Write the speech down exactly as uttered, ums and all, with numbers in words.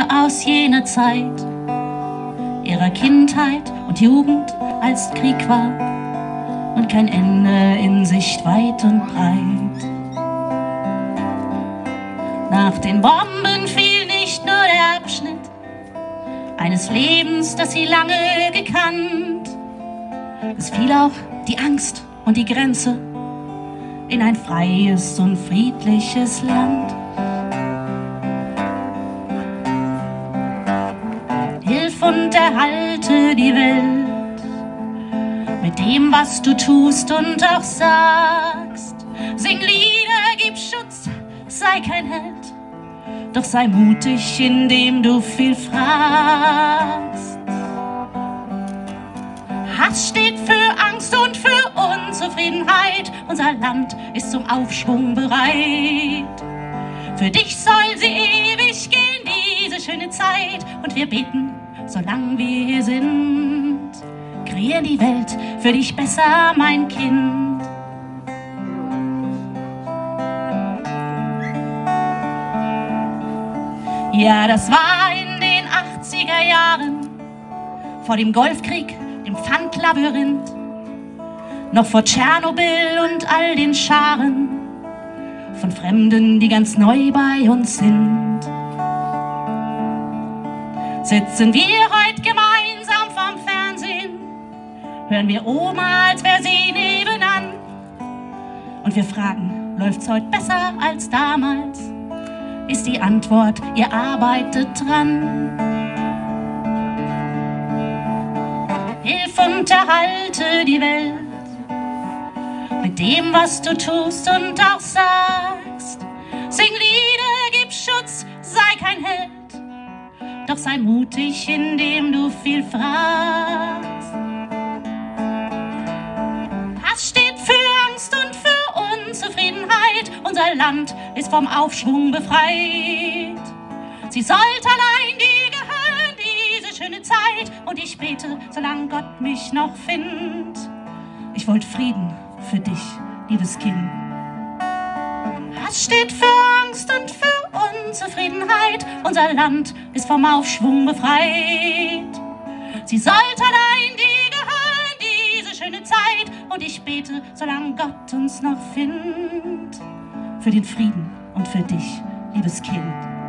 Dinge aus jener Zeit, ihrer Kindheit und Jugend, als Krieg war und kein Ende in Sicht weit und breit. Nach den Bomben fiel nicht nur der Abschnitt eines Lebens, das sie lange gekannt. Es fiel auch die Angst und die Grenze in ein freies und friedliches Land. Hilf und erhalte die Welt mit dem, was du tust und auch sagst. Sing Lieder, gib Schutz, sei kein Held, doch sei mutig, indem du viel fragst. Hass steht für Angst und für Unzufriedenheit. Unser Land ist zum Aufschwung bereit. Für dich soll sie ewig gehen, diese schöne Zeit. Und wir beten, solange wir hier sind. Kreier die Welt für dich besser, mein Kind. Ja, das war in den achtziger Jahren, vor dem Golfkrieg, dem Pfandlabyrinth, noch vor Tschernobyl und all den Scharen von Fremden, die ganz neu bei uns sind. Sitzen wir heute gemeinsam vorm Fernsehen, hören wir Oma, als wär sie nebenan, und wir fragen, läuft's heute besser als damals? Ist die Antwort, ihr arbeitet dran. Hilf und erhalte die Welt mit dem, was du tust und auch sagst. Sing Lieder, gib Schutz, sei kein Held, doch sei mutig, indem du viel fragst. Hass steht für Angst und für Unzufriedenheit. Unser Land ist vom Aufschwung befreit. Sie sollte allein die gehören, diese schöne Zeit. Und ich bete, solange Gott mich noch findet. Ich wollte Frieden für dich, liebes Kind. Hass steht für Angst und für Unzufriedenheit. Unser Land ist vom Aufschwung befreit. Sie sollte allein die gehören, diese schöne Zeit. Und ich bete, solange Gott uns noch findet, für den Frieden und für dich, liebes Kind.